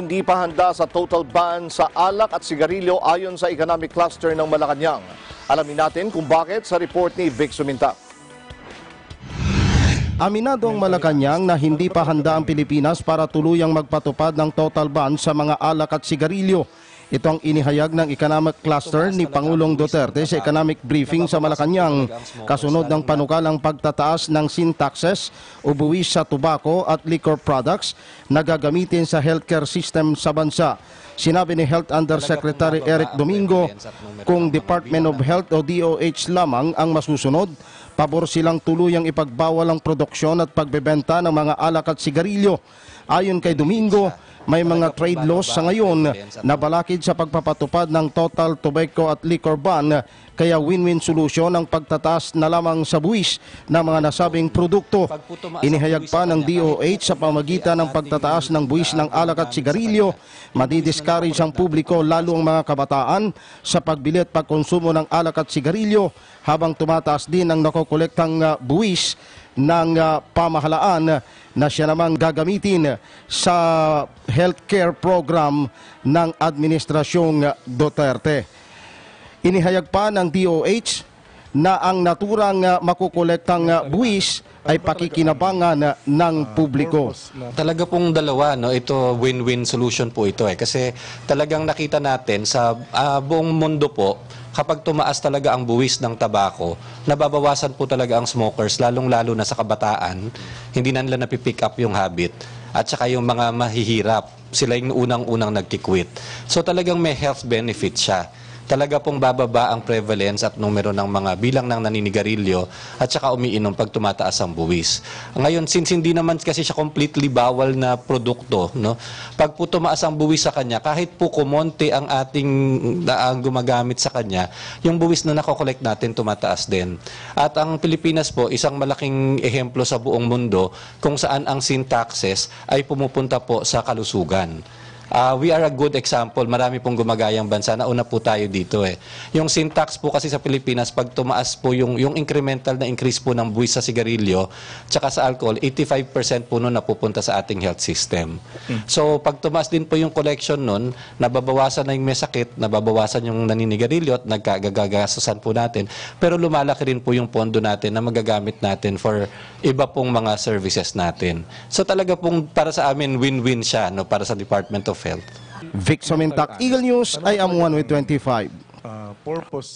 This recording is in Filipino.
hindi pa handa sa total ban sa alak at sigarilyo ayon sa economic cluster ng Malacanang. Alamin natin kung bakit sa report ni Vic Suminta. Aminado ang Malacanang na hindi pa handa ang Pilipinas para tuluyang magpatupad ng total ban sa mga alak at sigarilyo. Ito ang inihayag ng economic cluster ni Pangulong Duterte sa economic briefing sa Malacanang, kasunod ng panukalang pagtataas ng sin taxes o buwis sa tobacco at liquor products na gagamitin sa healthcare system sa bansa. Sinabi ni Health Undersecretary Eric Domingo, kung Department of Health o DOH lamang ang masusunod, pabor silang tuluyang ipagbawal ang produksyon at pagbebenta ng mga alak at sigarilyo. Ayon kay Domingo, may mga trade laws sa ngayon na balakid sa pagpapatupad ng total tobacco at liquor ban, kaya win-win solution ang pagtataas na lamang sa buwis ng mga nasabing produkto. Inihayag pa ng DOH sa pamagitan ng pagtataas ng buwis ng alak at sigarilyo, madidiscourage ang publiko lalo ang mga kabataan sa pagbili at pagkonsumo ng alak at sigarilyo, habang tumataas din ang nakokolektang buwis ng pamahalaan na siya namang gagamitin sa healthcare program ng Administrasyong Duterte. Inihayag pa ng DOH na ang naturang makukolektang buwis ay pakikinabangan ng publiko. Talaga pong dalawa, no? Ito win-win solution po ito kasi talagang nakita natin sa buong mundo po, kapag tumaas talaga ang buwis ng tabako, nababawasan po talaga ang smokers, lalong-lalo na sa kabataan. Hindi na nila napipick up yung habit. At saka yung mga mahihirap, sila yung unang-unang nagkikwit. So talagang may health benefit siya. Talaga pong bababa ang prevalence at numero ng mga bilang ng naninigarilyo at saka umiinom pag tumataas ang buwis. Ngayon, since hindi naman kasi siya completely bawal na produkto, no? Pag po tumaas ang buwis sa kanya, kahit po kumonti ang ating ang gumagamit sa kanya, yung buwis na nakokolekt natin tumataas din. At ang Pilipinas po, isang malaking ehemplo sa buong mundo kung saan ang sin taxes ay pumupunta po sa kalusugan. We are a good example. Marami pong gumagayang bansa. Nauna po tayo dito Yung sin tax po kasi sa Pilipinas, pag tumaas po yung incremental na increase po ng buwis sa sigarilyo tsaka sa alcohol, 85% po nun napupunta sa ating health system. So pag tumaas din po yung collection nun, nababawasan na yung may sakit, nababawasan yung naninigarilyo at nagkagagastusan po natin. Pero lumalaki rin po yung pondo natin na magagamit natin for iba pong mga services natin. So talaga pong para sa amin win-win siya, no, para sa Department of Health. Vic Suminta, Eagle News, I am 1 with 25. Purpose